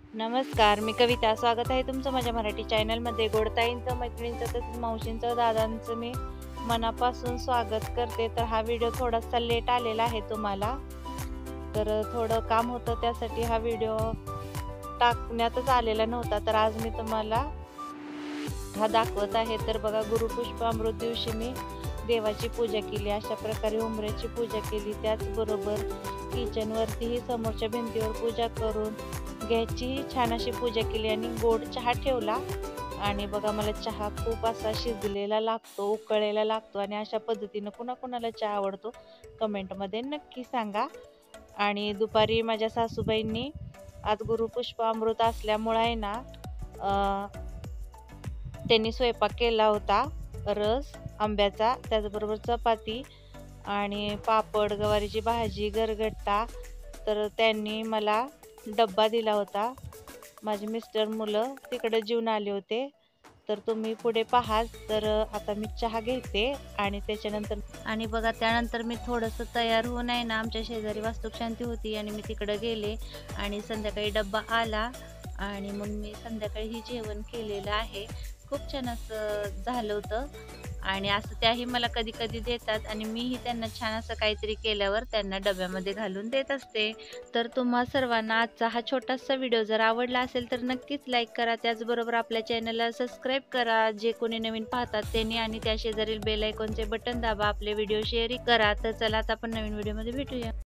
नमस्कार, मी कविता. स्वागत आहे तुमचं माझ्या मराठी चॅनलमध्ये. गोडताईंचं, मैत्रिणींचं तसेच मावशींचं, दादांचं मी मनापासून स्वागत करते. तर हा व्हिडिओ थोडासा लेट आलेला आहे तुम्हाला. तर थोडं काम होतं त्यासाठी हा व्हिडिओ टाकण्यातच आलेला नव्हता. तर आज मी तुम्हाला हा दाखवत आहे. तर बघा, गुरुपुष्पामृत दिवशी मी देवाची पूजा केली. अशा प्रकारे उंबऱ्याची पूजा केली. त्याचबरोबर किचनवरतीही समोरच्या भिंतीवर पूजा करून गॅसचीही छान अशी पूजा केली आणि गोड चहा ठेवला. आणि बघा, मला चहा खूप असा शिजलेला लागतो, उकळलेला लागतो आणि अशा पद्धतीनं कुणाकुणाला चहा आवडतो कमेंटमध्ये नक्की सांगा. आणि दुपारी माझ्या सासूबाईंनी आज गुरुपुष्पामृत असल्यामुळे आहे ना, त्यांनी स्वयंपाक केला होता. रस आंब्याचा, त्याचबरोबर चपाती आणि पापड, गवारीची भाजी, गरगट्टा. तर त्यांनी मला डब्बा दिला होता. माझे मिस्टर, मुलं तिकडे जेवून आले होते. तर तुम्ही पुढे पहा. तर आता मी चहा घेते आणि त्याच्यानंतर बघा, त्यानंतर मी थोडंसं तयार होऊन आहे ना, आमच्या शेजारी वास्तुशांती होती आणि मी तिकडे गेले आणि संध्याकाळी डब्बा आला आणि मग मी संध्याकाळी जेवण केलेलं आहे. खूप छान असं झालं होतं आणि असं त्याही मला कधी कधी देतात आणि मीही त्यांना छान असं काहीतरी केल्यावर त्यांना डब्यामध्ये घालून देत असते. तर तुम्हा सर्वांना आजचा हा छोटासा व्हिडिओ जर आवडला असेल तर नक्कीच लाईक करा. त्याचबरोबर आपल्या चॅनलला सबस्क्राईब करा जे कोणी नवीन पाहतात त्यांनी, आणि त्या शेजारील बेल आयकॉनचे बटन दाबा. आपले व्हिडिओ शेअरही करा. तर चला, आता आपण नवीन व्हिडिओमध्ये भेटूया.